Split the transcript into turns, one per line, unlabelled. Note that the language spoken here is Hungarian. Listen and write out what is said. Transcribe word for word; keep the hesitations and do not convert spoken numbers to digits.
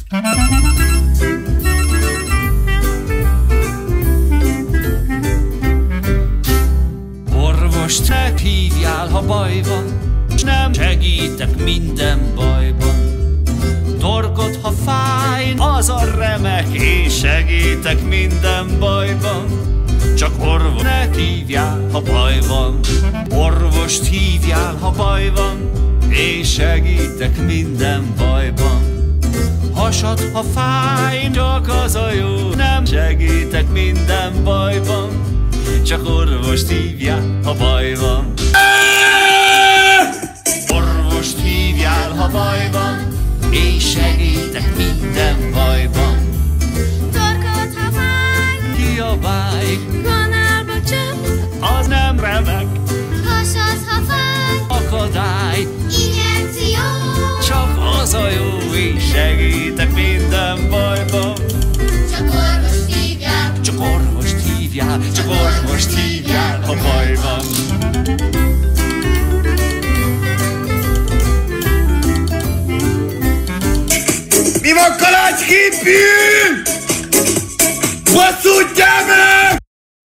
Orvost meghívjál, ha baj van, s nem segítek minden bajban. Torkod, ha fáj, az a remek, és segítek minden bajban. Csak orvos ne hívjál, ha baj van. Orvost hívjál, ha baj van, és segítek minden bajban. Hasad, ha fáj, csak az a jó, nem segítek minden bajban. Csak orvost hívjál, ha baj van. Orvost hívjál, ha baj van, és segítek minden bajban.
Torkod, ha fáj,
Kiabálj,
kanálba csöpp,
az nem remek.
hasad, ha fáj,
Akadály,
injekció,
csak az a jó, és segítek minden bajban.
csak orvost hívjál,
Csak orvost hívjál, csak orvost hívjál, ha baj van.
Mi van, kalács képű? Basszúgyjál meg!